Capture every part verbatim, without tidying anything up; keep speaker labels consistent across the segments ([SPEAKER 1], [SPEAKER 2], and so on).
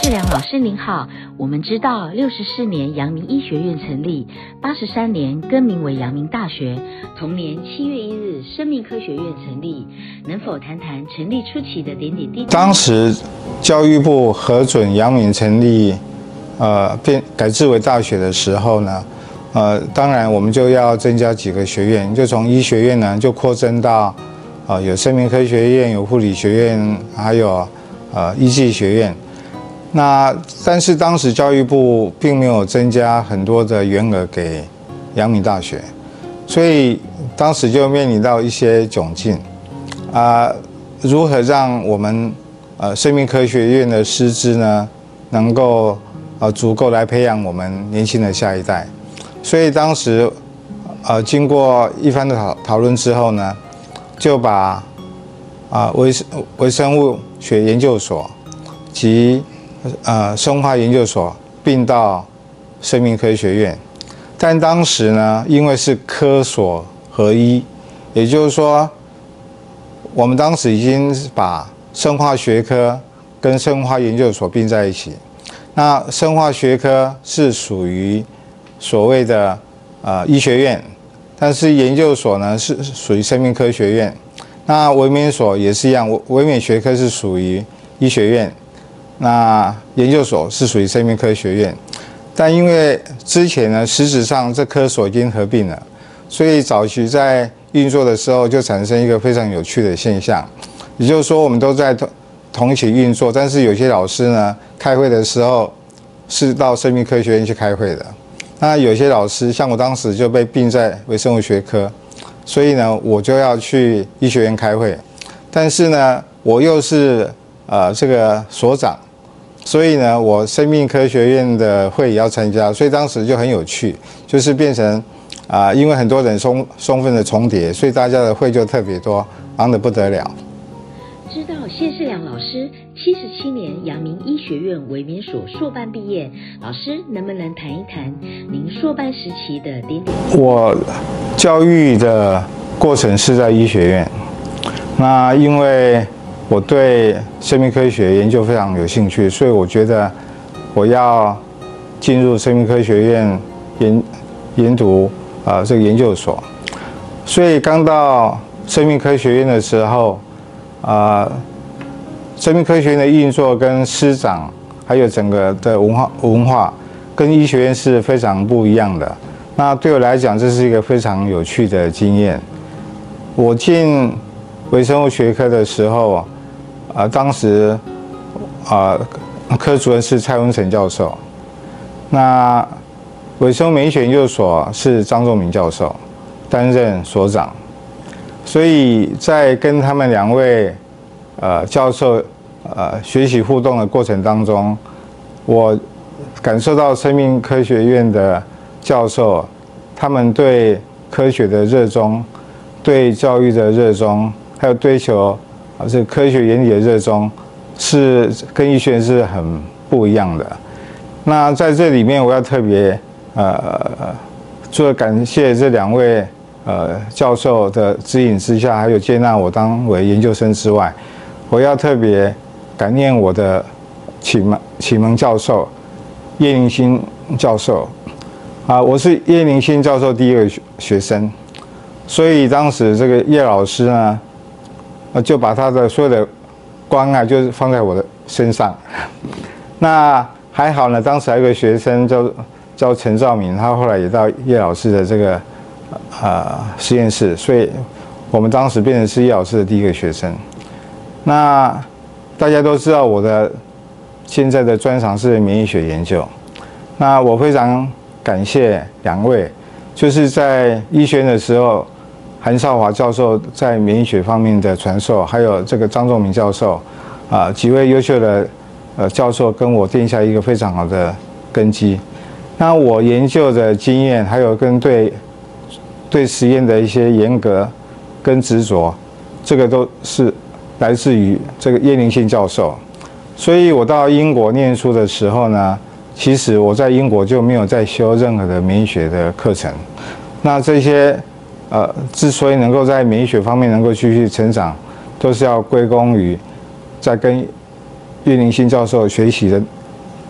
[SPEAKER 1] 世良老师您好，我们知道六十四年阳明医学院成立，八十三年更名为阳明大学，同年七月一日生命科学院成立，能否谈谈成立初期的点点滴滴？
[SPEAKER 2] 当时教育部核准阳明成立，呃，变改制为大学的时候呢，呃，当然我们就要增加几个学院，就从医学院呢就扩增到，呃，有生命科学院、有护理学院，还有呃医技学院。那但是当时教育部并没有增加很多的员额给阳明大学，所以当时就面临到一些窘境，啊、呃，如何让我们呃生命科学院的师资呢能够呃足够来培养我们年轻的下一代？所以当时呃经过一番的讨讨论之后呢，就把啊微微生物学研究所及呃，生化研究所并到生命科学院，但当时呢，因为是科所合一，也就是说，我们当时已经把生化学科跟生化研究所并在一起。那生化学科是属于所谓的呃医学院，但是研究所呢是属于生命科学院。那微免所也是一样，微免学科是属于医学院。那研究所是属于生命科学院，但因为之前呢，实质上这科所已经合并了，所以早期在运作的时候就产生一个非常有趣的现象，也就是说我们都在同同一起运作，但是有些老师呢开会的时候是到生命科学院去开会的，那有些老师像我当时就被并在微生物学科，所以呢我就要去医学院开会，但是呢我又是呃这个所长。所以呢，我生命科学院的会也要参加，所以当时就很有趣，就是变成啊、呃，因为很多人身身份的重叠，所以大家的会就特别多，忙得不得了。
[SPEAKER 1] 知道谢世良老师七十七年阳明医学院微免所硕班毕业，老师能不能谈一谈您硕班时期的点点？
[SPEAKER 2] 我教育的过程是在医学院，那因为我对生命科学研究非常有兴趣，所以我觉得我要进入生命科学院研研读啊、呃、这个研究所。所以刚到生命科学院的时候，啊、呃，生命科学院的运作跟师长还有整个的文化文化跟医学院是非常不一样的。那对我来讲，这是一个非常有趣的经验。我进微生物学科的时候，啊、呃，当时啊、呃，科主任是蔡文成教授，那微生物免疫学研究所是张仲明教授担任所长，所以在跟他们两位呃教授呃学习互动的过程当中，我感受到生命科学院的教授他们对科学的热衷，对教育的热衷，还有追求啊这个科学原理的热衷，是跟医学院是很不一样的。那在这里面，我要特别呃，除了感谢这两位呃教授的指引之下，还有接纳我当为研究生之外，我要特别感念我的启蒙启蒙教授叶灵欣教授啊，我是叶灵欣教授第一个学生，所以当时这个叶老师呢，就把他的所有的关爱就是放在我的身上。那还好呢，当时还有个学生叫叫陈兆明，他后来也到叶老师的这个呃实验室，所以我们当时变成是叶老师的第一个学生。那大家都知道我的现在的专长是免疫学研究，那我非常感谢两位，就是在医学院的时候，韩少华教授在免疫学方面的传授，还有这个张仲明教授，啊、呃、几位优秀的呃教授跟我定下一个非常好的根基。那我研究的经验，还有跟对对实验的一些严格跟执着，这个都是来自于这个叶灵欣教授。所以我到英国念书的时候呢，其实我在英国就没有再修任何的免疫学的课程。那这些呃，之所以能够在免疫学方面能够继续成长，都是要归功于在跟叶灵欣教授学习的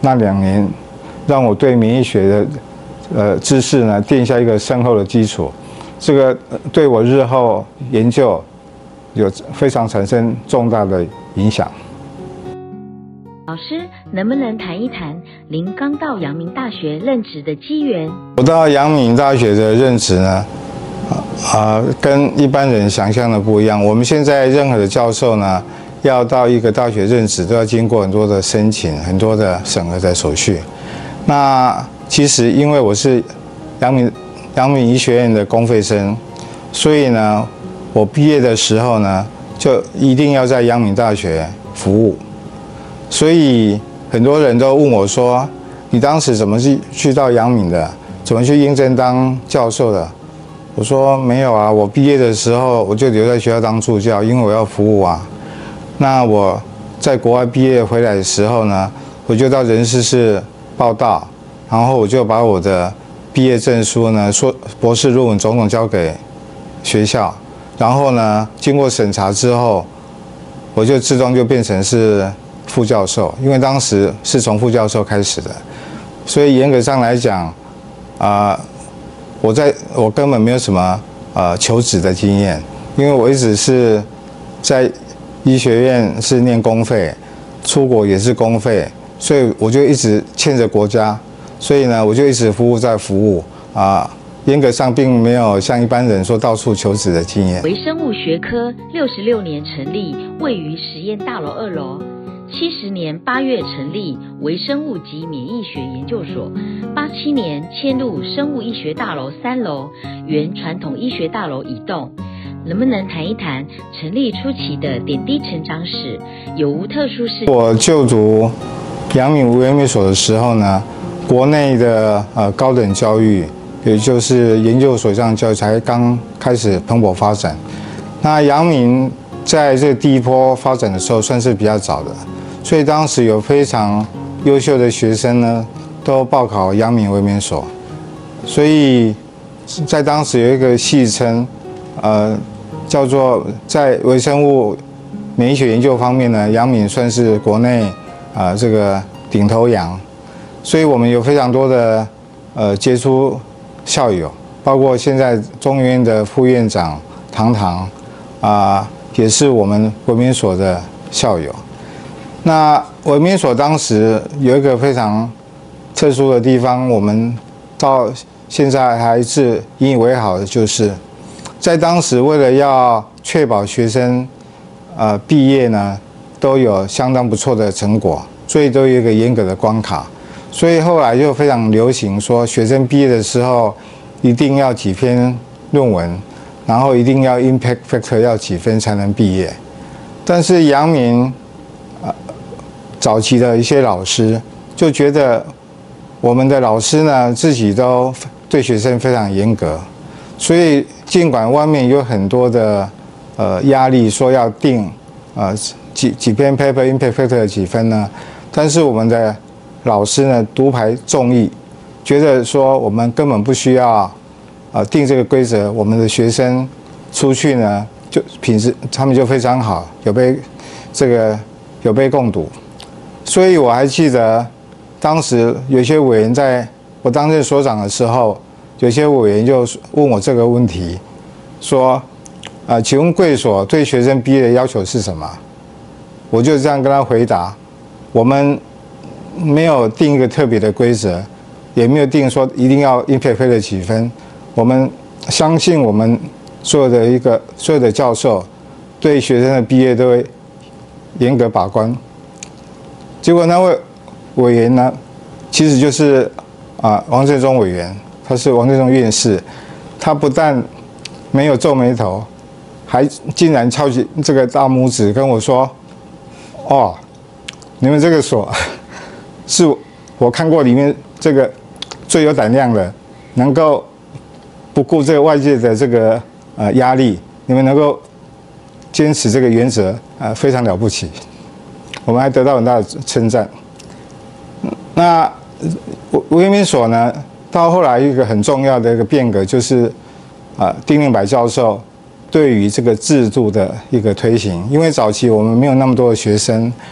[SPEAKER 2] 那两年，让我对免疫学的呃知识呢奠下一个深厚的基础，这个对我日后研究有非常产生重大的影响。
[SPEAKER 1] 老师能不能谈一谈您刚到阳明大学任职的机缘？
[SPEAKER 2] 我到阳明大学的任职呢，啊、呃，跟一般人想象的不一样。我们现在任何的教授呢，要到一个大学任职，都要经过很多的申请、很多的审核的手续。那其实因为我是阳明阳明医学院的公费生，所以呢，我毕业的时候呢，就一定要在阳明大学服务。所以很多人都问我说：“你当时怎么去去到阳明的？怎么去应征当教授的？”我说：“没有啊，我毕业的时候我就留在学校当助教，因为我要服务啊。那我在国外毕业回来的时候呢，我就到人事室报到，然后我就把我的毕业证书呢、硕博士论文种种交给学校，然后呢，经过审查之后，我就自动就变成是副教授，因为当时是从副教授开始的，所以严格上来讲，啊、呃，我在我根本没有什么呃求职的经验，因为我一直是在医学院是念公费，出国也是公费，所以我就一直欠着国家，所以呢，我就一直服务在服务啊。呃严格上并没有像一般人说到处求职的经验。
[SPEAKER 1] 微生物学科六十六年成立，位于实验大楼二楼。七十年八月成立微生物及免疫学研究所。八七年迁入生物医学大楼三楼，原传统医学大楼一栋。能不能谈一谈成立初期的点滴成长史？有无特殊事？
[SPEAKER 2] 我就读阳明微生物所的时候呢，国内的呃高等教育，也就是研究所这样教育才刚开始蓬勃发展。那阳明在这第一波发展的时候算是比较早的，所以当时有非常优秀的学生呢，都报考阳明微免所。所以在当时有一个戏称，呃，叫做在微生物免疫学研究方面呢，阳明算是国内啊、呃、这个顶头羊。所以我们有非常多的呃杰出校友，包括现在中研院的副院长唐唐啊、呃，也是我们微免所的校友。那微免所当时有一个非常特殊的地方，我们到现在还是引以为豪的，就是在当时为了要确保学生呃毕业呢都有相当不错的成果，所以都有一个严格的关卡。所以后来就非常流行说，学生毕业的时候一定要几篇论文，然后一定要 impact factor 要几分才能毕业。但是阳明呃早期的一些老师就觉得，我们的老师呢自己都对学生非常严格，所以尽管外面有很多的呃压力，说要定呃几几篇 paper impact factor 几分呢，但是我们的老师呢独排众议，觉得说我们根本不需要呃定这个规则，我们的学生出去呢就品质他们就非常好，有被这个有被共睹。所以我还记得当时有些委员在我担任所长的时候，有些委员就问我这个问题，说啊、呃，请问贵所对学生毕业的要求是什么？我就这样跟他回答，我们没有定一个特别的规则，也没有定说一定要impact factor几分。我们相信我们所有的一个所有的教授对学生的毕业都会严格把关。结果那位委员呢，其实就是啊、呃、王振中委员，他是王振中院士，他不但没有皱眉头，还竟然翘起这个大拇指跟我说：“哦，你们这个所。”是我看过里面这个最有胆量的，能够不顾这个外界的这个呃压力，你们能够坚持这个原则，呃，非常了不起。我们还得到很大的称赞。那微免所呢，到后来一个很重要的一个变革，就是啊、呃，丁令柏教授对于这个制度的一个推行。因为早期我们没有那么多的学生。啊、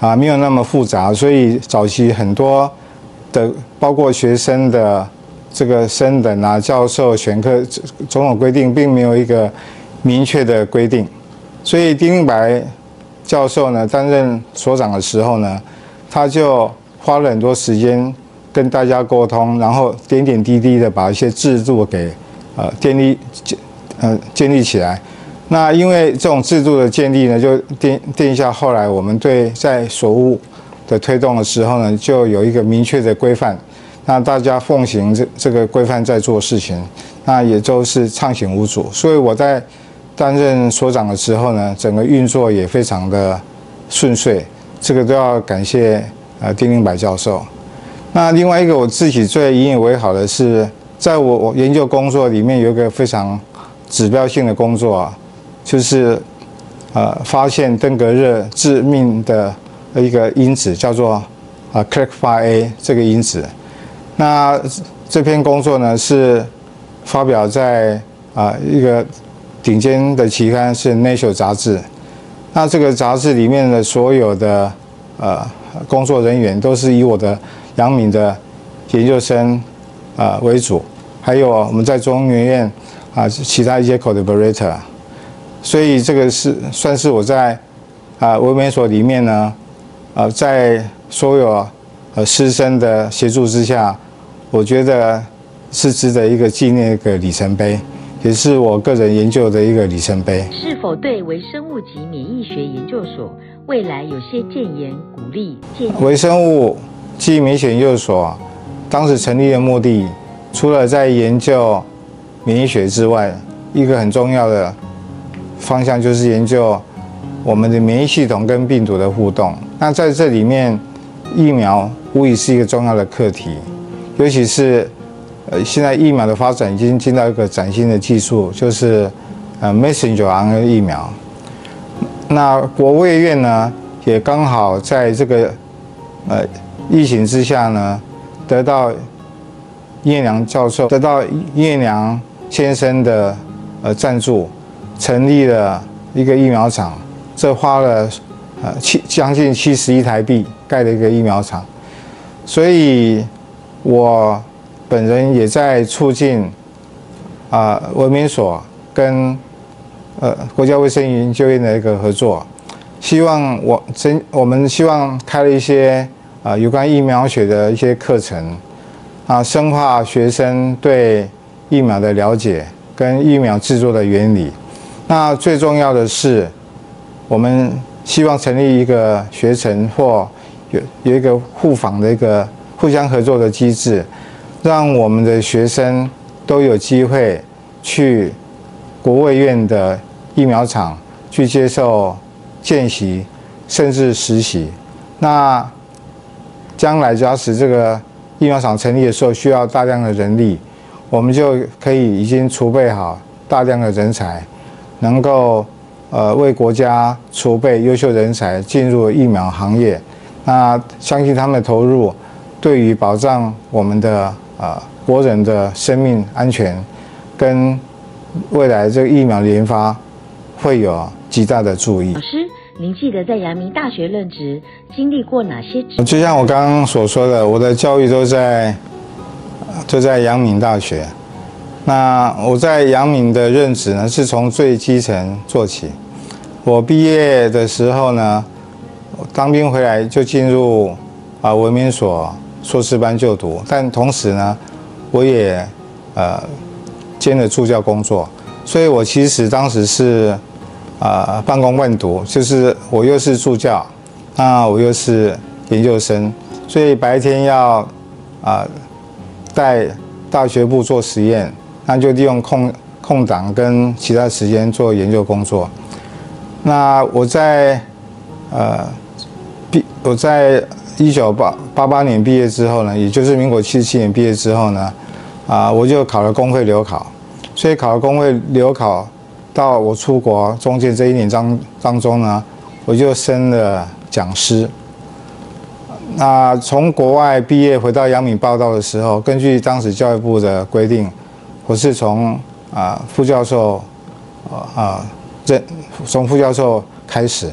[SPEAKER 2] 啊没有那么复杂，所以早期很多的包括学生的这个升等啊、教授选课种种规定，并没有一个明确的规定。所以丁令白教授呢担任所长的时候呢，他就花了很多时间跟大家沟通，然后点点滴滴的把一些制度给呃建立呃建立起来。那因为这种制度的建立呢，就定定下后来我们对在所务的推动的时候呢，就有一个明确的规范。那大家奉行这这个规范在做事情，那也都是畅行无阻。所以我在担任所长的时候呢，整个运作也非常的顺遂。这个都要感谢呃丁令白教授。那另外一个我自己最引以为豪的是，在我我研究工作里面有一个非常指标性的工作啊。就是呃发现登革热致命的一个因子叫做啊 C L E C 八 A 这个因子。那这篇工作呢是发表在啊一个顶尖的期刊是 Nature 杂志。那这个杂志里面的所有的呃工作人员都是以我的阳明的研究生啊为主，还有我们在中研院啊其他一些 collaborator。所以这个是算是我在啊文研所里面呢，呃，在所有呃师生的协助之下，我觉得是值得一个纪念一个里程碑，也是我个人研究的一个里程碑。
[SPEAKER 1] 是否对微生物及免疫学研究所未来有些建言鼓励建议？
[SPEAKER 2] 微生物及免疫学研究所当时成立的目的，除了在研究免疫学之外，一个很重要的方向就是研究我们的免疫系统跟病毒的互动。那在这里面，疫苗无疑是一个重要的课题，尤其是呃现在疫苗的发展已经进到一个崭新的技术，就是呃 messenger R N A 疫苗。那国卫院呢，也刚好在这个呃疫情之下呢，得到叶彦良教授得到叶彦良先生的呃赞助。成立了一个疫苗厂，这花了呃七将近七十亿台币盖了一个疫苗厂，所以我本人也在促进啊文研所跟呃国家卫生研究院的一个合作，希望我真我们希望开了一些啊有关疫苗学的一些课程，啊深化学生对疫苗的了解跟疫苗制作的原理。那最重要的是，我们希望成立一个学程或有有一个互访的一个互相合作的机制，让我们的学生都有机会去国卫院的疫苗厂去接受见习，甚至实习。那将来假使这个疫苗厂成立的时候需要大量的人力，我们就可以已经储备好大量的人才。能够呃为国家储备优秀人才进入疫苗行业，那相信他们的投入对于保障我们的呃国人的生命安全跟未来这个疫苗研发会有极大的注意。
[SPEAKER 1] 老师，您记得在阳明大学任职经历过哪些？
[SPEAKER 2] 就像我刚刚所说的，我的教育都在都在阳明大学。那我在阳明的任职呢，是从最基层做起。我毕业的时候呢，当兵回来就进入啊文研所硕士班就读，但同时呢，我也呃兼了助教工作，所以我其实当时是啊半工半读，就是我又是助教，那我又是研究生，所以白天要啊带大学部做实验。那就利用空空档跟其他时间做研究工作。那我在呃毕我在一九八八八年毕业之后呢，也就是民国七十七年毕业之后呢，啊我就考了公会留考，所以考了公会留考到我出国中间这一年当当中呢，我就升了讲师。那从国外毕业回到阳明报道的时候，根据当时教育部的规定。我是从啊副教授，啊任从副教授开始，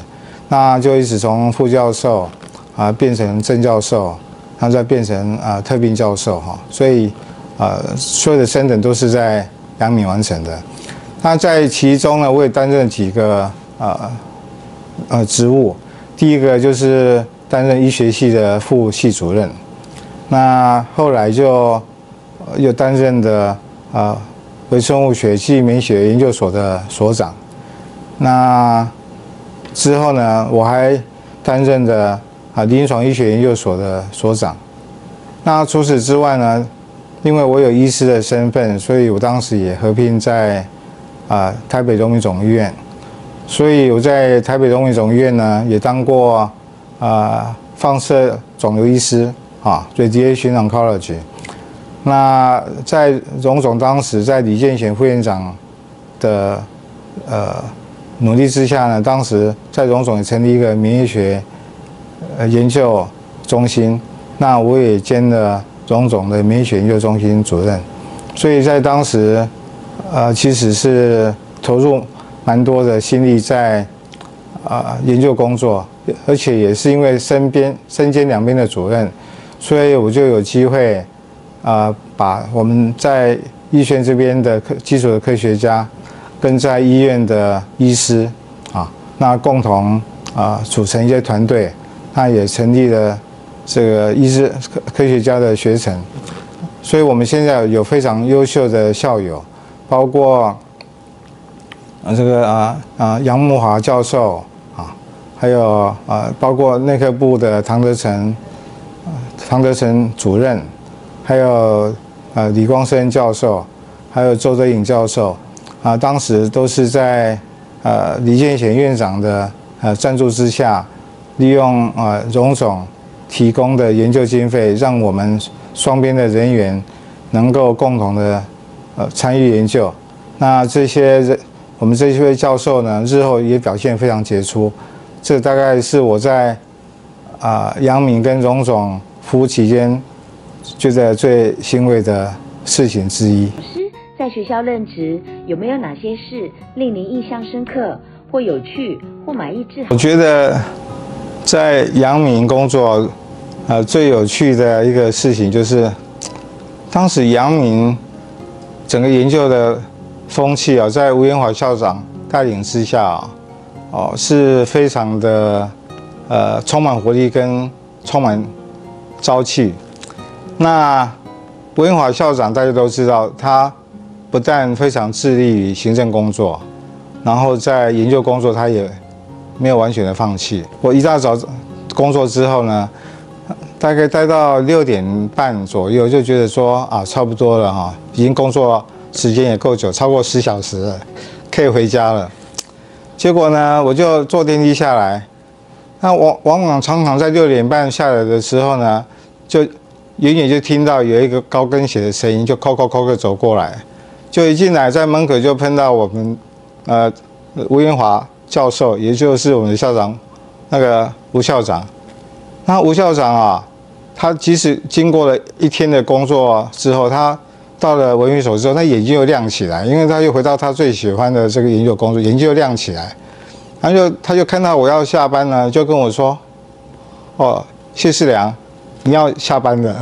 [SPEAKER 2] 那就一直从副教授啊变成正教授，然后再变成啊特聘教授哈，所以呃所有的升等都是在阳明完成的。那在其中呢，我也担任几个呃呃职务，第一个就是担任医学系的副系主任，那后来就又担任的呃微生物学暨免疫学研究所的所长。那之后呢，我还担任的啊临床医学研究所的所长。那除此之外呢，因为我有医师的身份，所以我当时也合并在啊台北荣民总医院。所以我在台北荣民总医院呢，也当过啊放射肿瘤医师啊 ，radiation oncology。那在荣总当时在李健贤副院长的呃努力之下呢，当时在荣总也成立一个免疫学呃研究中心，那我也兼了荣总的免疫学研究中心主任，所以在当时呃其实是投入蛮多的心力在啊、呃、研究工作，而且也是因为身边身兼两边的主任，所以我就有机会啊、呃、把我们在医学院这边的科基础的科学家跟在医院的医师啊，那共同啊组成一些团队，那也成立了这个医师科科学家的学程，所以我们现在有非常优秀的校友，包括啊这个啊啊杨慕华教授啊，还有啊包括内科部的唐德成唐德成主任，还有呃李光生教授，还有周德颖教授。啊，当时都是在呃李健贤院长的呃赞助之下，利用呃荣总提供的研究经费，让我们双边的人员能够共同的呃参与研究。那这些人，我们这些位教授呢，日后也表现非常杰出。这大概是我在啊阳明跟荣总服务期间觉得最欣慰的事情之一。
[SPEAKER 1] 在学校任职，有没有哪些事令您印象深刻，或有趣，或满意至好？
[SPEAKER 2] 我觉得在阳明工作，呃，最有趣的一个事情就是，当时阳明整个研究的风气啊，在吴延华校长带领之下啊，哦，是非常的呃充满活力跟充满朝气。那吴延华校长大家都知道，他不但非常致力于行政工作，然后在研究工作他也没有完全的放弃。我一大早工作之后呢，大概待到六点半左右，就觉得说啊，差不多了哈，已经工作时间也够久，超过十小时了，可以回家了。结果呢，我就坐电梯下来，那往往往常常在六点半下来的时候呢，就远远就听到有一个高跟鞋的声音，就扣扣扣的走过来。就一进来，在门口就碰到我们，呃，吴延华教授，也就是我们的校长，那个吴校长。那吴校长啊，他即使经过了一天的工作之后，他到了文娱所之后，他眼睛又亮起来，因为他又回到他最喜欢的这个研究工作，眼睛又亮起来。然后就他就看到我要下班了，就跟我说：“哦，谢世良，你要下班了。”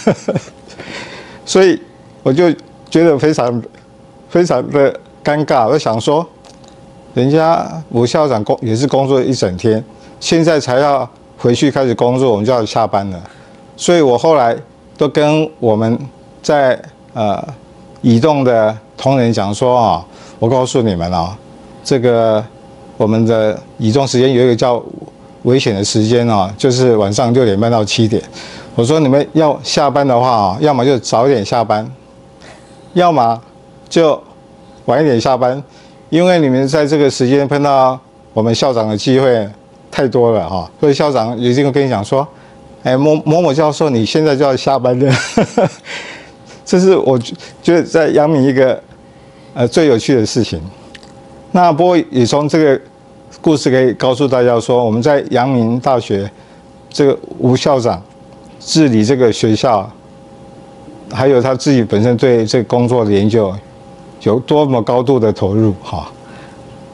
[SPEAKER 2] 所以我就觉得非常。非常的尴尬，我想说，人家吴校长工也是工作一整天，现在才要回去开始工作，我们就要下班了。所以我后来都跟我们在呃移动的同仁讲说啊，我告诉你们啊，这个我们的移动时间有一个叫危险的时间啊，就是晚上六点半到七点。我说你们要下班的话啊，要么就早点下班，要么就晚一点下班，因为你们在这个时间碰到我们校长的机会太多了哈，所以校长一定会跟你讲说，哎，某某某教授，你现在就要下班了。这是我觉得在阳明一个呃最有趣的事情。那不过也从这个故事可以告诉大家说，我们在阳明大学这个吴校长治理这个学校，还有他自己本身对这个工作的研究有多么高度的投入哈。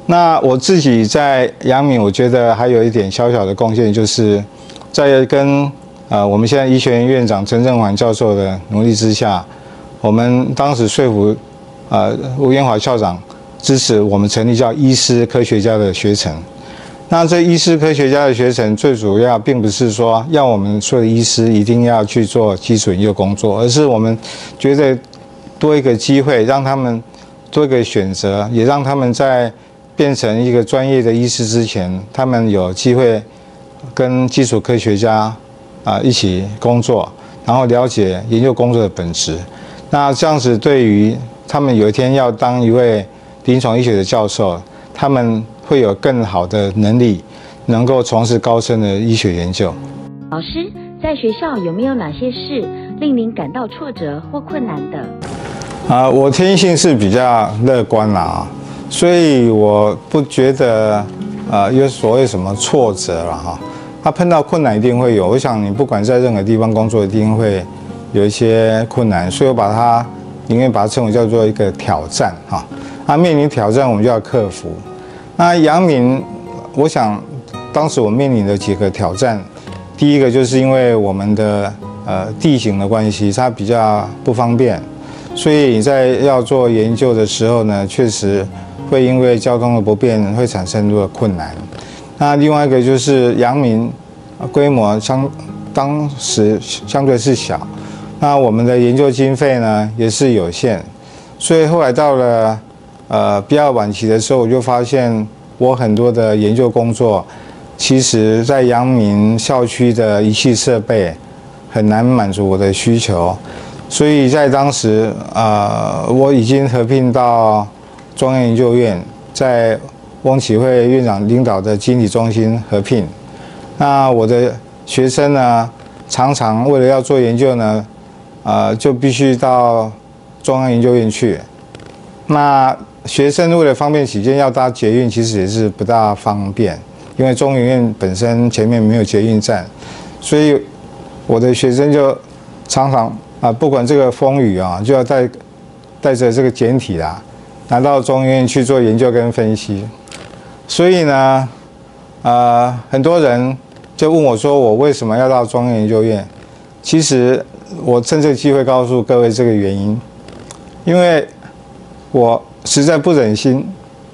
[SPEAKER 2] 那我自己在阳明，我觉得还有一点小小的贡献，就是在跟呃我们现在医学院院长陈正环教授的努力之下，我们当时说服呃吴延华校长支持我们成立叫医师科学家的学程。那这医师科学家的学程最主要并不是说要我们所有的医师一定要去做基础研究工作，而是我们觉得多一个机会，让他们多一个选择，也让他们在变成一个专业的医师之前，他们有机会跟基础科学家啊一起工作，然后了解研究工作的本质。那这样子对于他们有一天要当一位临床医学的教授，他们会有更好的能力，能够从事高深的医学研究。
[SPEAKER 1] 老师，在学校有没有哪些事令您感到挫折或困难的？
[SPEAKER 2] 啊，我天性是比较乐观啦啊。所以我不觉得，呃，有所谓什么挫折了哈。他碰到困难一定会有，我想你不管在任何地方工作，一定会有一些困难。所以我把它宁愿把它称为叫做一个挑战哈。那面临挑战，我们就要克服。那阳明，我想当时我面临的几个挑战，第一个就是因为我们的呃地形的关系，它比较不方便，所以你在要做研究的时候呢，确实会因为交通的不便，会产生很多的困难。那另外一个就是阳明规模相当时相对是小，那我们的研究经费呢也是有限，所以后来到了呃比较晚期的时候，我就发现我很多的研究工作，其实在阳明校区的仪器设备很难满足我的需求，所以在当时呃我已经合并到中央研究院，在翁启惠院长领导的经理中心合聘。那我的学生呢，常常为了要做研究呢，呃，就必须到中央研究院去。那学生为了方便起见，要搭捷运，其实也是不大方便，因为中研院本身前面没有捷运站，所以我的学生就常常啊、呃，不管这个风雨啊，就要带带着这个简体啦。拿到中研院去做研究跟分析，所以呢，呃，很多人就问我说，我为什么要到中央研究院？其实我趁这个机会告诉各位这个原因，因为我实在不忍心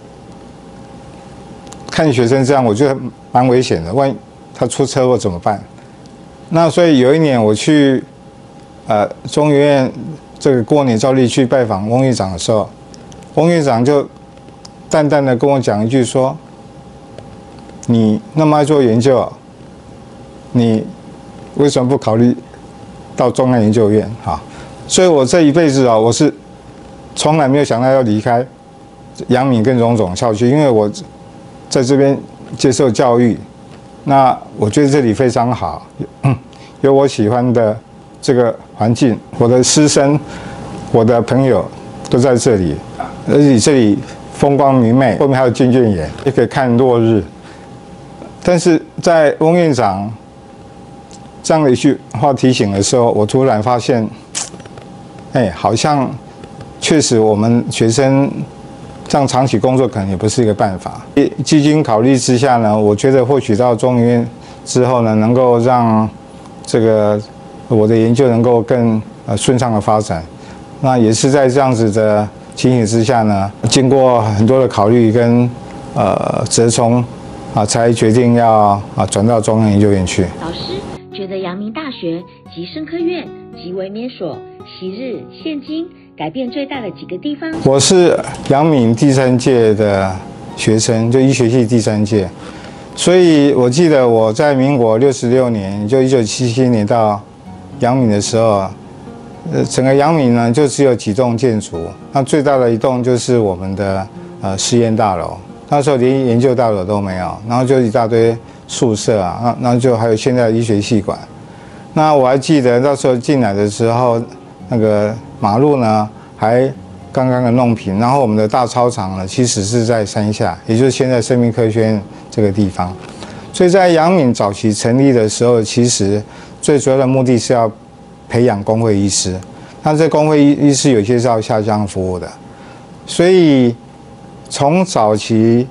[SPEAKER 2] 看学生这样，我觉得蛮危险的，万一他出车祸怎么办？那所以有一年我去呃中研院这个过年照例去拜访翁院长的时候。翁院长就淡淡的跟我讲一句说：“你那么爱做研究，你为什么不考虑到中央研究院？”哈，所以我这一辈子啊，我是从来没有想到要离开阳明跟荣总校区，因为我在这边接受教育，那我觉得这里非常好，有我喜欢的这个环境，我的师生、我的朋友都在这里。而且这里风光明媚，后面还有进卷岩，也可以看落日。但是在翁院长这样的一句话提醒的时候，我突然发现，哎，好像确实我们学生这样长期工作可能也不是一个办法。基金考虑之下呢，我觉得或许到中研院之后呢，能够让这个我的研究能够更呃顺畅的发展。那也是在这样子的情形之下呢，经过很多的考虑跟呃折冲啊，才决定要啊转到中央研究院去。
[SPEAKER 1] 老师觉得阳明大学及生科院及维免所昔日现今改变最大的几个地方？我
[SPEAKER 2] 是阳明第三届的学生，就医学系第三届，所以我记得我在民国六十六年，就一九七七年到阳明的时候。呃，整个阳明呢，就只有几栋建筑，那最大的一栋就是我们的呃实验大楼，那时候连研究大楼都没有，然后就一大堆宿舍啊，那然后就还有现在的医学系馆。那我还记得那时候进来的时候，那个马路呢还刚刚的弄平，然后我们的大操场呢其实是在山下，也就是现在生命科学院这个地方。所以在阳明早期成立的时候，其实最主要的目的是要培养公会医师，那这公会医师有些是要下乡服务的，所以从早期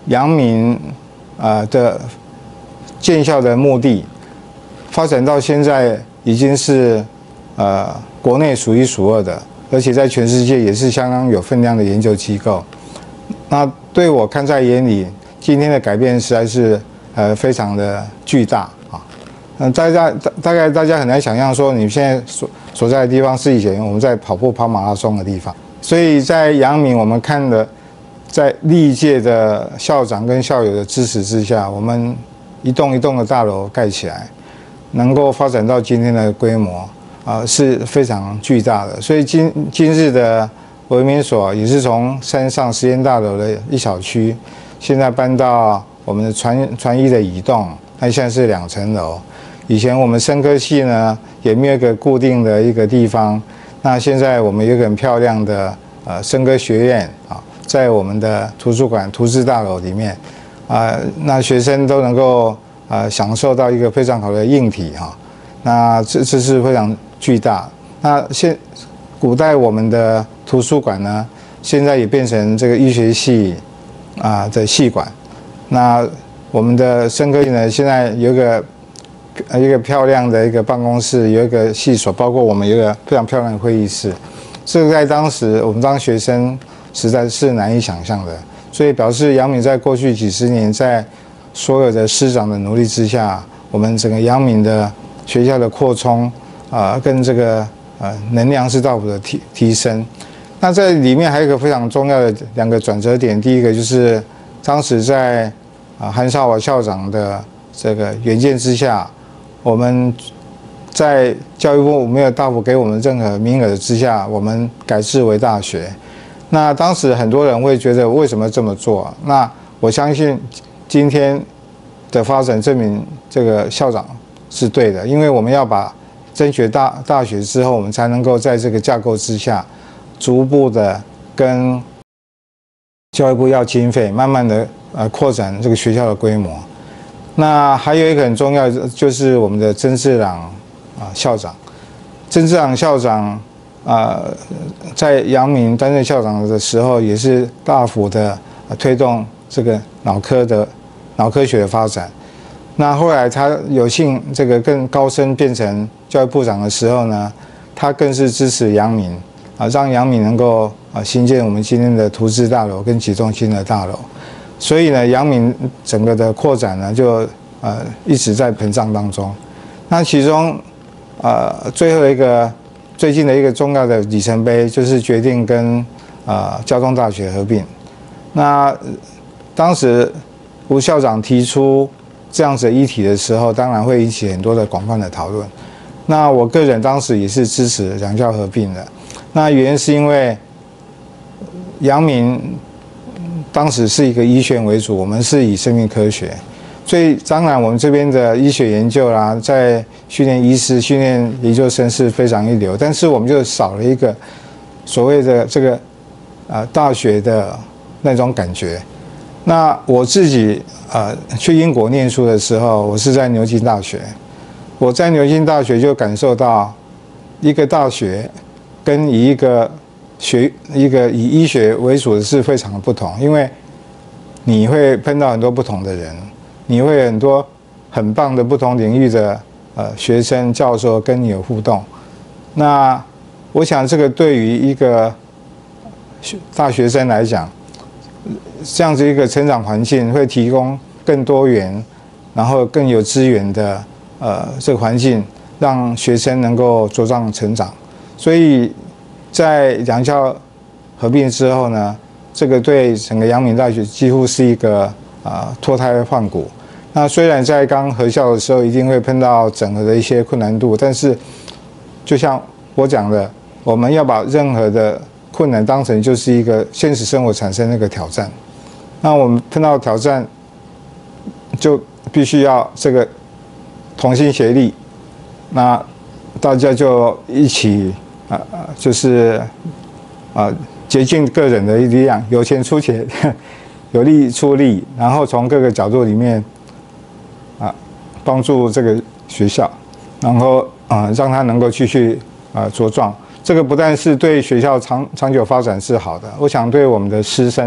[SPEAKER 2] 阳明呃的建校的目的，发展到现在已经是呃国内数一数二的，而且在全世界也是相当有分量的研究机构。那对我看在眼里，今天的改变实在是呃非常的巨大啊。嗯，大家大概大家很难想象说，你现在所所在的地方是以前我们在跑步跑马拉松的地方。所以在阳明，我们看的在历届的校长跟校友的支持之下，我们一栋一栋的大楼盖起来，能够发展到今天的规模啊、呃、是非常巨大的。所以今今日的文明所也是从山上实验大楼的一小区，现在搬到我们的传传艺的乙栋，那现在是两层楼。以前我们生科系呢也没有一个固定的一个地方。那现在我们有一个很漂亮的呃生科学院啊，在我们的图书馆图资大楼里面啊、呃，那学生都能够呃享受到一个非常好的硬体哈、啊，那这这是非常巨大。那现古代我们的图书馆呢，现在也变成这个医学系啊的系馆。那我们的生科系呢，现在有一个。一个漂亮的一个办公室，有一个系所，包括我们有一个非常漂亮的会议室，这个在当时我们当学生实在是难以想象的。所以表示阳明在过去几十年，在所有的师长的努力之下，我们整个阳明的学校的扩充啊、呃，跟这个呃能量是大幅的提提升。那在里面还有一个非常重要的两个转折点，第一个就是当时在啊韩少华校长的这个远见之下。我们在教育部没有大幅给我们任何名额之下，我们改制为大学。那当时很多人会觉得为什么这么做？那我相信今天的发展证明这个校长是对的，因为我们要把升学大大学之后，我们才能够在这个架构之下，逐步的跟教育部要经费，慢慢的呃扩展这个学校的规模。那还有一个很重要的就是我们的曾志朗啊校长，曾志朗校长啊在阳明担任校长的时候，也是大幅的推动这个脑科的脑科学的发展。那后来他有幸这个更高升变成教育部长的时候呢，他更是支持阳明啊，让阳明能够啊新建我们今天的图资大楼跟几栋新的大楼。所以呢，阳明整个的扩展呢，就呃一直在膨胀当中。那其中呃最后一个最近的一个重要的里程碑，就是决定跟呃交通大学合并。那当时吴校长提出这样子的议题的时候，当然会引起很多的广泛的讨论。那我个人当时也是支持两校合并的。那原因是因为阳明。当时是一个医学为主，我们是以生命科学，所以当然我们这边的医学研究啦，在训练医师、训练研究生是非常一流，但是我们就少了一个所谓的这个呃大学的那种感觉。那我自己呃去英国念书的时候，我是在牛津大学，我在牛津大学就感受到一个大学跟一个学一个以医学为主的是非常的不同，因为你会碰到很多不同的人，你会很多很棒的不同领域的呃学生教授跟你有互动。那我想这个对于一个大学生来讲，这样子一个成长环境会提供更多元，然后更有资源的呃这个环境，让学生能够茁壮成长。所以在两校合并之后呢，这个对整个阳明大学几乎是一个啊、呃、脱胎换骨。那虽然在刚合校的时候一定会碰到整合的一些困难度，但是就像我讲的，我们要把任何的困难当成就是一个现实生活产生那个挑战。那我们碰到挑战，就必须要这个同心协力。那大家就一起。啊、呃，就是啊，竭尽个人的力量，有钱出钱，有力出力，然后从各个角度里面啊，帮助这个学校，然后啊、呃，让他能够继续啊茁壮。这个不但是对学校长长久发展是好的，我想对我们的师生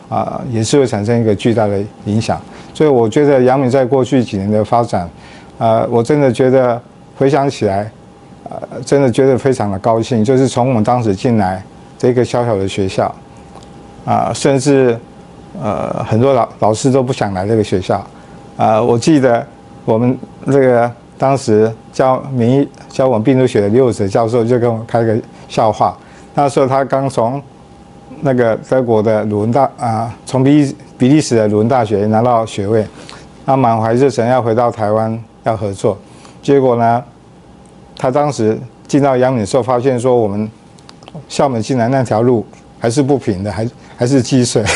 [SPEAKER 2] 啊、呃、也是会产生一个巨大的影响。所以我觉得阳明在过去几年的发展，呃，我真的觉得回想起来，呃，真的觉得非常的高兴。就是从我们当时进来这个小小的学校，啊、呃，甚至呃很多老老师都不想来这个学校。啊、呃，我记得我们这个当时教免疫教我们病毒学的刘有哲教授就跟我开个笑话，那时候他刚从那个德国的鲁文大啊，从比利比利时的鲁文大学拿到学位，他满怀热忱要回到台湾要合作，结果呢，他当时进到阳明的时候，发现说我们校门进来那条路还是不平的，还还是积水。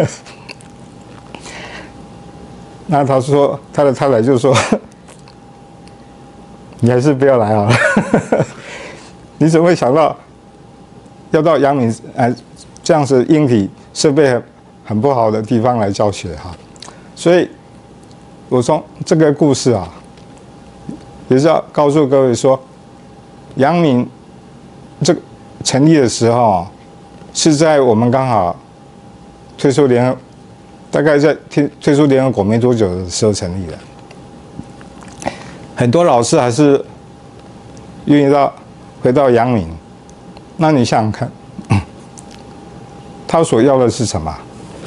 [SPEAKER 2] 那他说他的太太就说：“你还是不要来好了。你怎么会想到要到阳明哎这样子硬体设备很很不好的地方来教学哈？”所以，我从这个故事啊，也是要告诉各位说，阳明这个成立的时候，是在我们刚好退出联合，大概在退退出联合国没多久的时候成立的。很多老师还是愿意到回到阳明，那你想想看，他所要的是什么？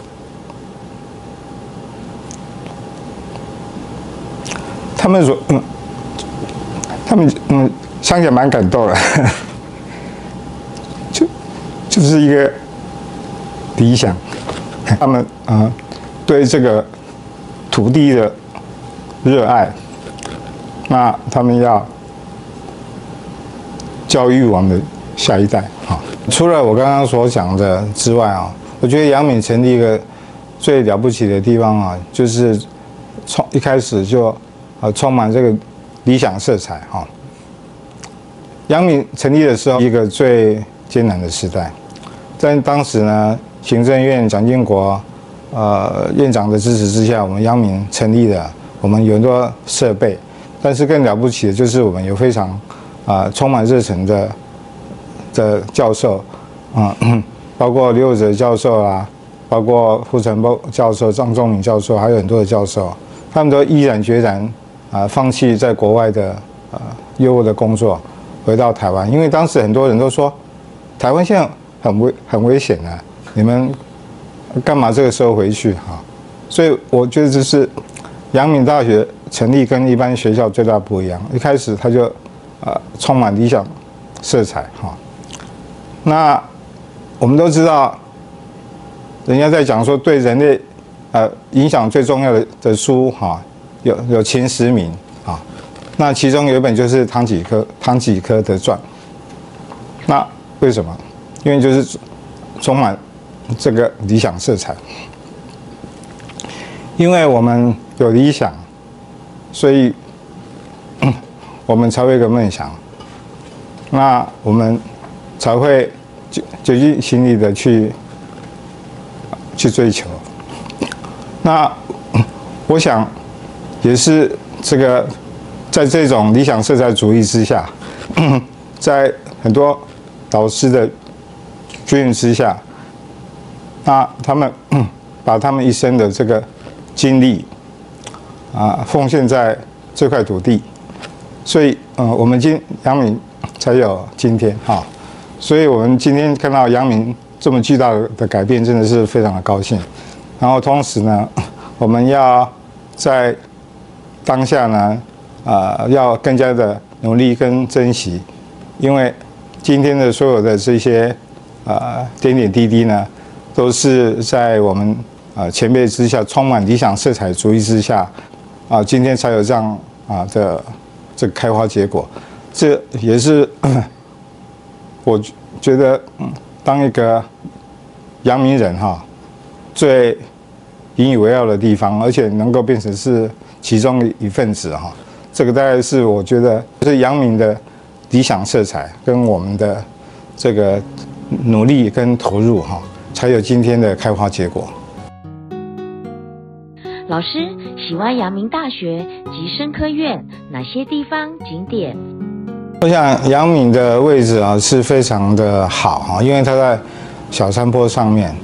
[SPEAKER 2] 他们所嗯，他们嗯，想起来蛮感动的，就就是一个理想，他们啊、呃、对这个土地的热爱。那他们要教育我们的下一代啊。除了我刚刚所讲的之外啊，我觉得阳明成立一个最了不起的地方啊，就是从一开始就啊充满这个理想色彩哈。阳明成立的时候，一个最艰难的时代，在当时呢，行政院蒋经国呃院长的支持之下，我们阳明成立了，我们有很多设备。但是更了不起的就是我们有非常啊、呃、充满热忱的的教授啊、嗯，包括刘有哲教授啊，包括傅成波教授、张仲明教授，还有很多的教授，他们都毅然决然啊、呃、放弃在国外的呃优渥的工作，回到台湾。因为当时很多人都说，台湾现在很危很危险啊，你们干嘛这个时候回去哈？所以我觉得这是阳明大学成立跟一般学校最大不一样，一开始他就，呃，充满理想色彩哈。那我们都知道，人家在讲说对人类，呃，影响最重要的的书哈，有有前十名啊。那其中有一本就是唐吉诃唐吉诃德传。那为什么？因为就是充满这个理想色彩，因为我们有理想。所以，我们才会有一个梦想，那我们才会竭竭尽心力的去去追求。那我想，也是这个在这种理想色彩主义之下，在很多导师的追引之下，那他们把他们一生的这个精力。啊，奉献在这块土地，所以，呃，我们今阳明才有今天哈。所以我们今天看到阳明这么巨大的改变，真的是非常的高兴。然后同时呢，我们要在当下呢，啊、呃，要更加的努力跟珍惜，因为今天的所有的这些啊、呃、点点滴滴呢，都是在我们啊、呃、前辈之下，充满理想色彩主义之下。啊，今天才有这样啊的这个开花结果，这也是我觉得，嗯，当一个阳明人哈，最引以为傲的地方，而且能够变成是其中一份子哈，这个大概是我觉得是阳明的理想色彩跟我们的这个努力跟投入哈，才有今天的开花结果。
[SPEAKER 1] 老师喜欢阳明大学及生科院哪些地方景点？
[SPEAKER 2] 我想阳明的位置啊是非常的好哈，因为它在小山坡上面，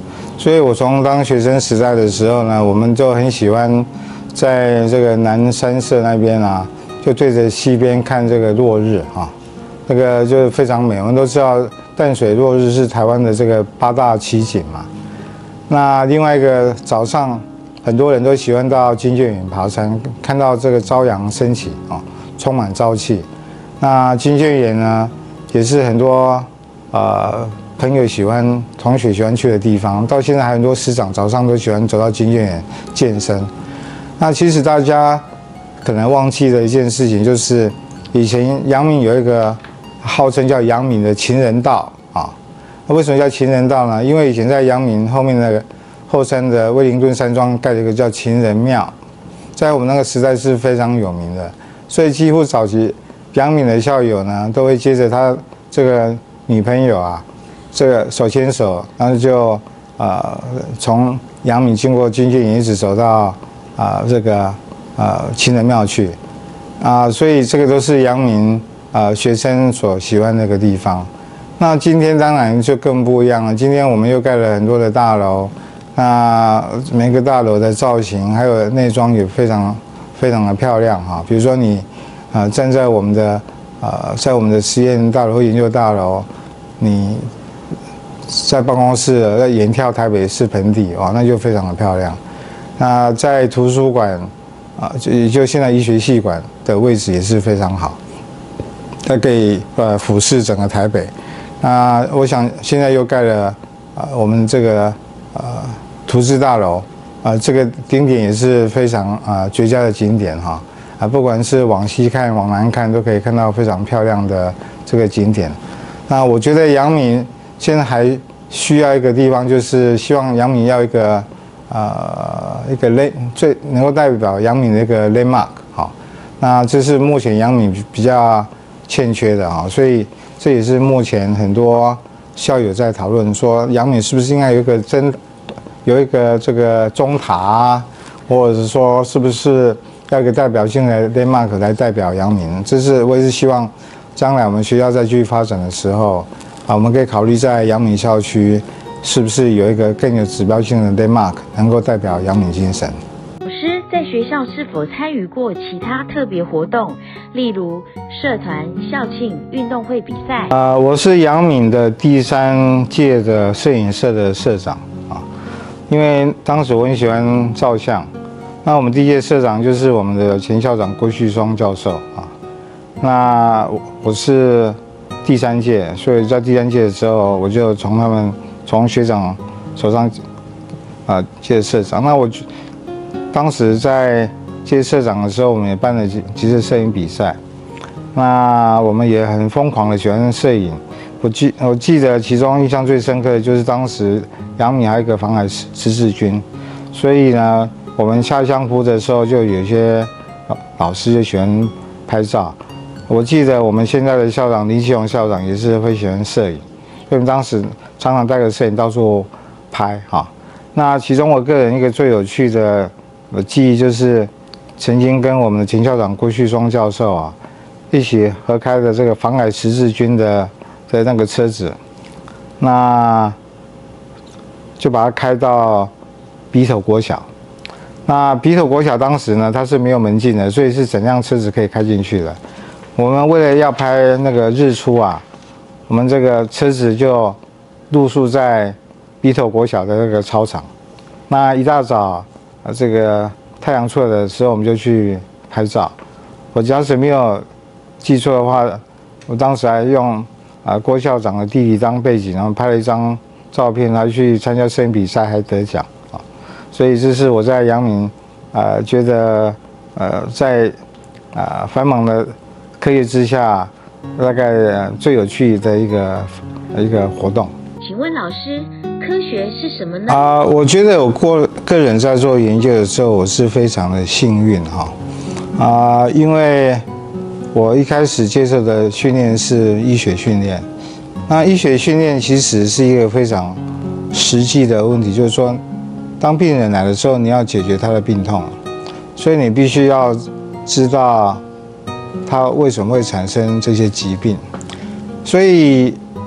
[SPEAKER 2] 所以我从当学生时代的时候呢，我们就很喜欢在这个南山社那边啊，就对着西边看这个落日啊，那个就非常美。我们都知道淡水落日是台湾的这个八大奇景嘛。那另外一个早上，很多人都喜欢到金卷岩爬山，看到这个朝阳升起啊，充满朝气。那金卷岩呢，也是很多呃朋友喜欢、同学喜欢去的地方。到现在还有很多师长早上都喜欢走到金卷岩健身。那其实大家可能忘记了一件事情，就是以前阳明有一个号称叫阳明的情人道啊。那为什么叫情人道呢？因为以前在阳明后面那个后山的威灵顿山庄盖了一个叫情人庙，在我们那个时代是非常有名的，所以几乎早期阳明的校友呢，都会接着他这个女朋友啊，这个手牵手，然后就呃从阳明经过金卷岩一直走到啊、呃、这个呃情人庙去啊、呃，所以这个都是阳明啊学生所喜欢的一个地方。那今天当然就更不一样了，今天我们又盖了很多的大楼，那每个大楼的造型还有内装也非常非常的漂亮哈。比如说你啊、呃、站在我们的呃在我们的实验大楼或研究大楼，你在办公室在远眺台北市盆地哦，那就非常的漂亮。那在图书馆啊，就就现在医学系馆的位置也是非常好，它可以呃俯视整个台北。那我想现在又盖了啊、呃、我们这个呃图资大楼啊、呃，这个景点也是非常啊、呃、绝佳的景点哈啊，不管是往西看往南看都可以看到非常漂亮的这个景点。那我觉得阳明现在还需要一个地方，就是希望阳明要一个呃一个 land 最能够代表阳明的一个 landmark 好，那这是目前阳明比较欠缺的啊，所以这也是目前很多校友在讨论说，阳明是不是应该有一个真有一个这个钟塔啊，或者是说是不是要一个代表性的 landmark 来代表阳明？这是我也是希望将来我们学校再继续发展的时候啊，我们可以考虑在阳明校区是不是有一个更有指标性的 landmark 能够代表阳明精神。
[SPEAKER 1] 老师在学校是否参与过其他特别活动，例如社团、校庆、运动会比赛？
[SPEAKER 2] 啊、呃，我是阳明的第三届的摄影社的社长啊，因为当时我很喜欢照相。那我们第一届社长就是我们的前校长郭旭双教授啊。那我是第三届，所以在第三届的时候，我就从他们从学长手上啊接社长。那我当时在接社长的时候，我们也办了几几次摄影比赛。那我们也很疯狂的喜欢摄影。我记我记得其中印象最深刻的就是当时阳明还有一个防海十字军，所以呢，我们下乡铺的时候就有些老师就喜欢拍照。我记得我们现在的校长林启宏校长也是会喜欢摄影，所以我们当时常常带着摄影到处拍哈。那其中我个人一个最有趣的记忆就是，曾经跟我们的前校长郭旭双教授啊一起合开的这个防海十字军的的那个车子，那就把它开到鼻头国小。那鼻头国小当时呢，它是没有门禁的，所以是整辆车子可以开进去的。我们为了要拍那个日出啊，我们这个车子就露宿在鼻头国小的那个操场。那一大早，呃，这个太阳出来的时候，我们就去拍照。我假使没有记错的话，我当时还用啊、呃、郭校长的弟弟当背景，然后拍了一张照片，他去参加摄影比赛还得奖啊。所以这是我在阳明啊、呃、觉得呃在啊、呃、繁忙的课业之下，大概最有趣的一个一个活动。
[SPEAKER 1] 请问老师，科学是什么呢？
[SPEAKER 2] 啊、呃，我觉得我过个人在做研究的时候，我是非常的幸运哈。啊、呃，因为我一开始接受的训练是医学训练，那医学训练其实是一个非常实际的问题，就是说，当病人来的时候，你要解决他的病痛，所以你必须要知道他为什么会产生这些疾病。所以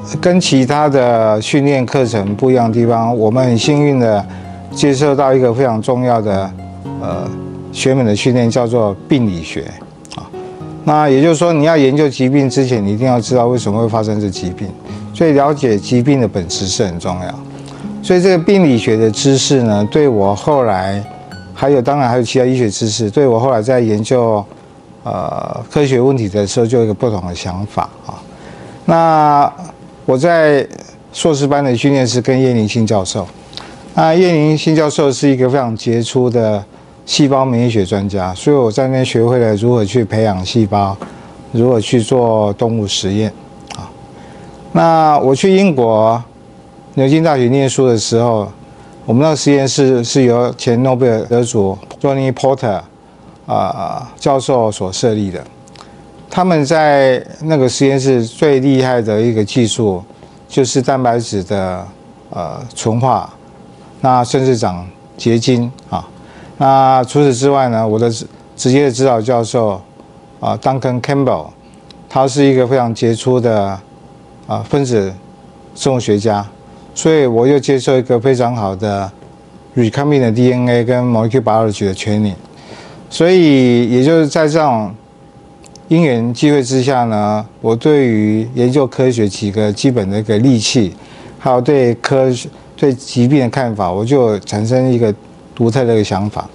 [SPEAKER 2] 跟其他的训练课程不一样的地方，我们很幸运的接受到一个非常重要的呃学门的训练，叫做病理学啊。那也就是说，你要研究疾病之前，你一定要知道为什么会发生这疾病，所以了解疾病的本质是很重要。所以这个病理学的知识呢，对我后来还有当然还有其他医学知识，对我后来在研究呃科学问题的时候，就有一个不同的想法啊。那我在硕士班的训练是跟叶宁新教授，那叶宁新教授是一个非常杰出的细胞免疫学专家，所以我在那边学会了如何去培养细胞，如何去做动物实验啊。那我去英国牛津大学念书的时候，我们那个实验室是由前诺贝尔得主 Johnny Porter 啊教授所设立的。他们在那个实验室最厉害的一个技术，就是蛋白质的呃纯化，那甚至长结晶啊。那除此之外呢，我的直接的指导教授啊 Duncan Campbell， 他是一个非常杰出的啊分子生物学家，所以我又接受一个非常好的 recombinant D N A 跟 molecular biology 的 training， 所以也就是在这种因缘际会之下呢，我对于研究科学几个基本的一个利器，还有对科学对疾病的看法，我就产生一个独特的一个想法。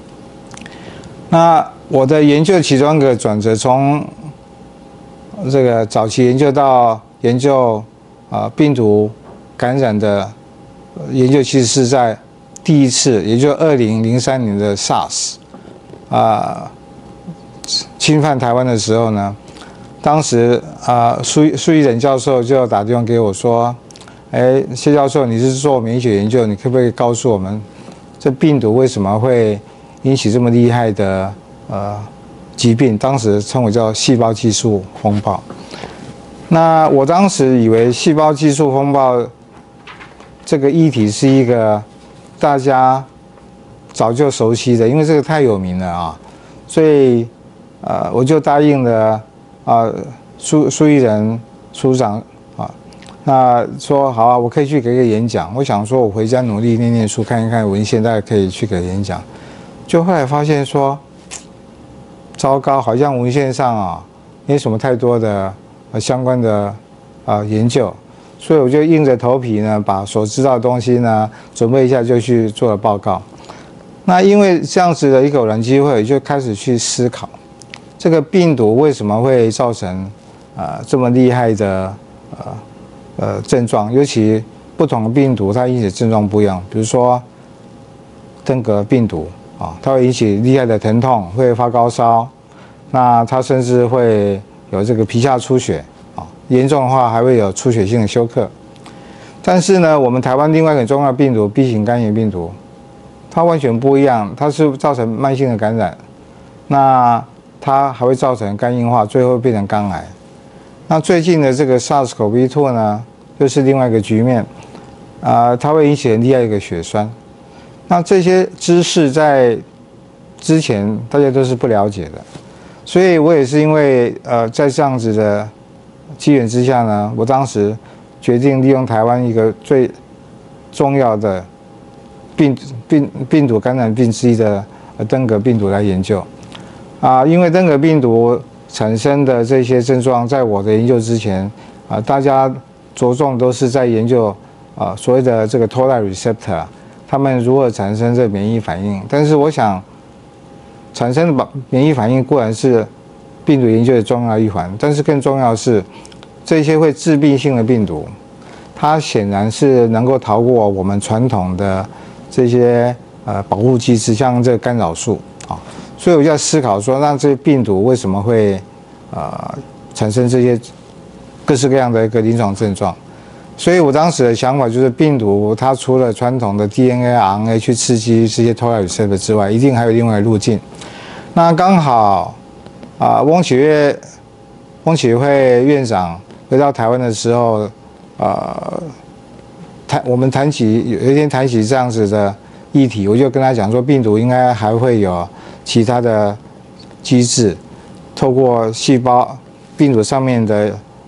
[SPEAKER 2] 那我的研究其中一个转折，从这个早期研究到研究啊、呃、病毒感染的研究，其实是在第一次，也就是二零零三年的 SARS 啊。侵犯台湾的时候呢，当时啊苏苏益仁教授就打电话给我说：“哎，谢教授，你是做免疫学研究，你可不可以告诉我们，这病毒为什么会引起这么厉害的呃疾病？”当时称为叫细胞技术风暴。那我当时以为细胞技术风暴这个议题是一个大家早就熟悉的，因为这个太有名了啊，所以。呃，我就答应了啊，苏苏益仁处长啊，那说好啊，我可以去给个演讲。我想说，我回家努力念念书，看一看文献，大概可以去给演讲。就后来发现说，糟糕，好像文献上啊没什么太多的呃相关的啊研究，所以我就硬着头皮呢，把所知道的东西呢准备一下就去做了报告。那因为这样子的一个偶然机会，就开始去思考。这个病毒为什么会造成啊、呃、这么厉害的呃呃症状？尤其不同的病毒，它引起的症状不一样。比如说登革病毒啊，它会引起厉害的疼痛，会发高烧，那它甚至会有这个皮下出血啊，严重的话还会有出血性的休克。但是呢，我们台湾另外一个重要病毒 B 型肝炎病毒，它完全不一样，它是造成慢性的感染，那它还会造成肝硬化，最后变成肝癌。那最近的这个 SARS C o V 二 呢，又是另外一个局面，啊、呃，它会引起很厉害一个血栓。那这些知识在之前大家都是不了解的，所以我也是因为呃在这样子的机缘之下呢，我当时决定利用台湾一个最重要的病病病毒感染病之一的登革病毒来研究。啊，因为登革病毒产生的这些症状，在我的研究之前，啊，大家着重都是在研究啊所谓的这个 Toll-like receptor， 它们如何产生这免疫反应。但是我想，产生的免疫反应固然是病毒研究的重要一环，但是更重要的是，这些会致病性的病毒，它显然是能够逃过我们传统的这些呃保护机制，像这个干扰素啊。所以我就在思考说，让这些病毒为什么会呃产生这些各式各样的一个临床症状？所以我当时的想法就是，病毒它除了传统的 D N A、R N A 去刺激这些 Toll-like receptor 之外，一定还有另外的路径。那刚好啊、呃，翁启岳翁启慧院长回到台湾的时候，呃，谈我们谈起有一天谈起这样子的议题，我就跟他讲说，病毒应该还会有其他的机制，透过细胞病毒上面的